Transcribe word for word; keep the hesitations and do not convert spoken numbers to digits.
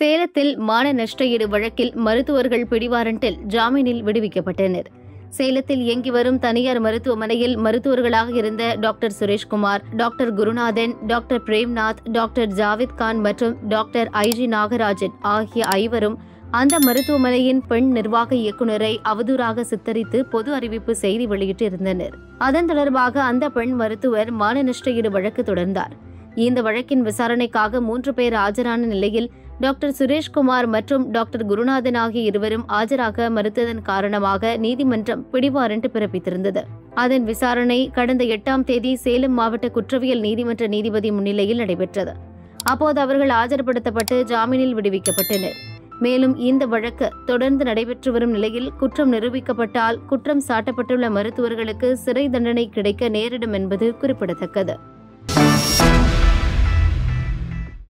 சேலத்தில் மான நஷ்டஈடு வழக்கில் மருத்துவர்கள் பிடிவாரண்டில் ஜாமீனில் விடுவிக்கப்பட்டனர். சேலத்தில் இயங்கி வரும் தனியார் மருத்துவமனையில் மருத்துவர்களாக இருந்த doctor Sureshkumar, doctor Gurunathan, doctor Premnath, doctor Javid Khan மற்றும் டாக்டர் ஐஜி நாகராஜன் ஆகிய ஐவரும் அந்த மருத்துவமனையின் பெண் நிர்வாக இயக்குநரை அவதூறாக சித்தரித்து பொது அறிவிப்பு செய்தி வெளியிட்டிருந்தனர். அதன் தொடர்பாக அந்த பெண் மருத்துவர் மான நஷ்டஈடு வழக்கு தொடர்ந்தார். இந்த வழக்கின் விசாரணைக்காக மூன்று பேர் ஆஜரான நிலையில் டாக்டர் சுரேஷ்குமார் மற்றும் டாக்டர் குருநாதன் ஆகிய இருவரும் ஆஜராக மறுத்ததன் காரணமாக நீதிமன்றம் பிடிவாரண்ட் பிறப்பித்திருந்தது. அதன் விசாரணை கடந்த எட்டாம் தேதி சேலம் மாவட்ட குற்றவியல் நீதிமன்ற நீதிபதி முன்னிலையில் நடைபெற்றது. அப்போது அவர்கள் ஆஜர்படுத்தப்பட்டு ஜாமீனில் விடுவிக்கப்பட்டனர். மேலும் இந்த வழக்கு தொடர்ந்து நடைபெற்று வரும் நிலையில் குற்றம் நிரூபிக்கப்பட்டால் குற்றம் சாட்டப்பட்டுள்ள மருத்துவர்களுக்கு சிறை தண்டனை கிடைக்க நேரிடும் என்பது குறிப்பிடத்தக்கது.